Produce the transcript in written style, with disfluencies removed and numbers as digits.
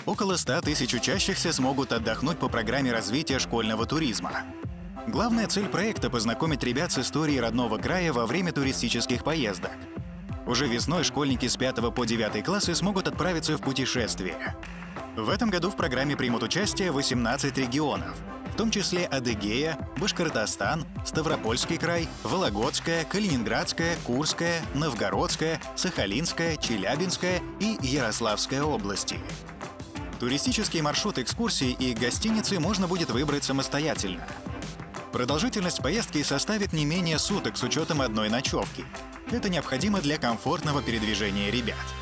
Около 100 тысяч учащихся смогут отдохнуть по программе развития школьного туризма. Главная цель проекта — познакомить ребят с историей родного края во время туристических поездок. Уже весной школьники с 5 по 9 классы смогут отправиться в путешествие. В этом году в программе примут участие 18 регионов, в том числе Адыгея, Башкортостан, Ставропольский край, Вологодская, Калининградская, Курская, Новгородская, Сахалинская, Челябинская и Ярославская области. Туристический маршрут экскурсий и гостиницы можно будет выбрать самостоятельно. Продолжительность поездки составит не менее суток с учетом одной ночевки. Это необходимо для комфортного передвижения ребят.